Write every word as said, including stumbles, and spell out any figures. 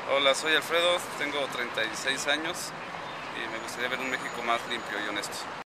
Hola, soy Alfredo, tengo treinta y seis años y me gustaría ver un México más limpio y honesto.